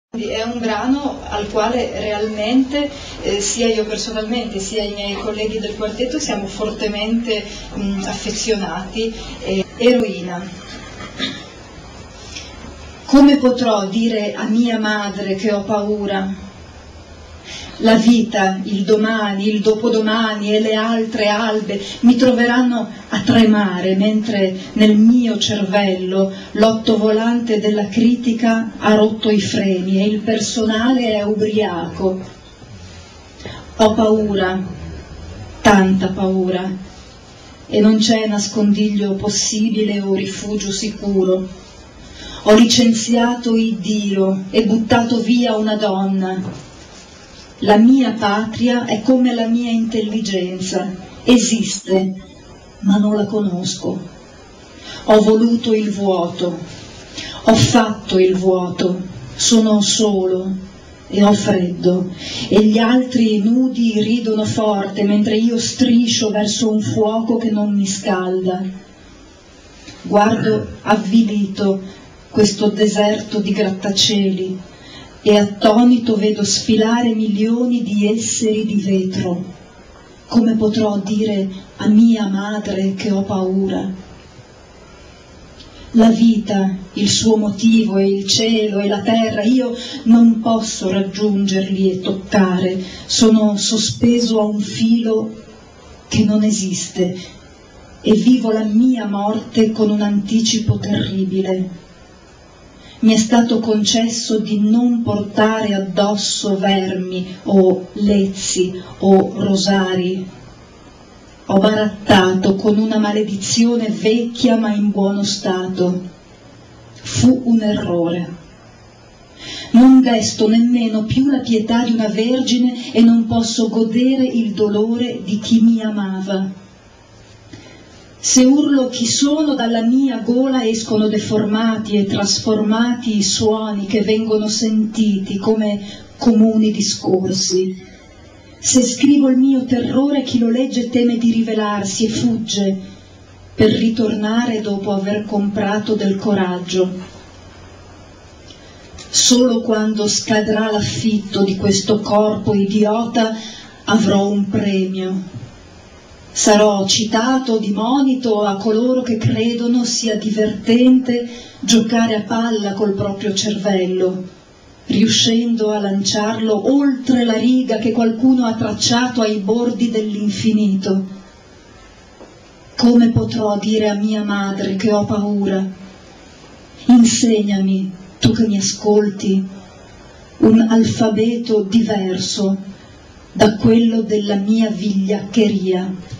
È un brano al quale realmente sia io personalmente sia i miei colleghi del quartetto siamo fortemente affezionati. Eroina. Come potrò dire a mia madre che ho paura? La vita, il domani, il dopodomani e le altre albe mi troveranno a tremare mentre nel mio cervello l'ottovolante della critica ha rotto i freni e il personale è ubriaco. Ho paura, tanta paura, e non c'è nascondiglio possibile o rifugio sicuro. Ho licenziato Iddio e buttato via una donna. La mia patria è come la mia intelligenza, esiste, ma non la conosco. Ho voluto il vuoto, ho fatto il vuoto, sono solo e ho freddo, e gli altri nudi ridono forte mentre io striscio verso un fuoco che non mi scalda. Guardo avvilito questo deserto di grattacieli, e attonito vedo sfilare milioni di esseri di vetro. Come potrò dire a mia madre che ho paura? La vita, il suo motivo e il cielo e la terra, io non posso raggiungerli e toccare, sono sospeso a un filo che non esiste e vivo la mia morte con un anticipo terribile. Mi è stato concesso di non portare addosso vermi o lezzi o rosari. Ho barattato con una maledizione vecchia ma in buono stato. Fu un errore. Non desto nemmeno più la pietà di una vergine e non posso godere il dolore di chi mi amava. Se urlo chi sono, dalla mia gola escono deformati e trasformati i suoni che vengono sentiti come comuni discorsi. Se scrivo il mio terrore, chi lo legge teme di rivelarsi e fugge per ritornare dopo aver comprato del coraggio. Solo quando scadrà l'affitto di questo corpo idiota avrò un premio. Sarò citato di monito a coloro che credono sia divertente giocare a palla col proprio cervello, riuscendo a lanciarlo oltre la riga che qualcuno ha tracciato ai bordi dell'infinito. Come potrò dire a mia madre che ho paura? Insegnami, tu che mi ascolti, un alfabeto diverso da quello della mia vigliaccheria.